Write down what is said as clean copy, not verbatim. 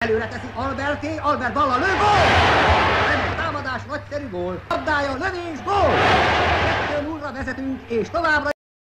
Előre teszi Alberté, Albert balla lő, gól! Remek támadás, nagyszerű gól. Labdája, lövés, gól! 2-0-ra vezetünk, és továbbra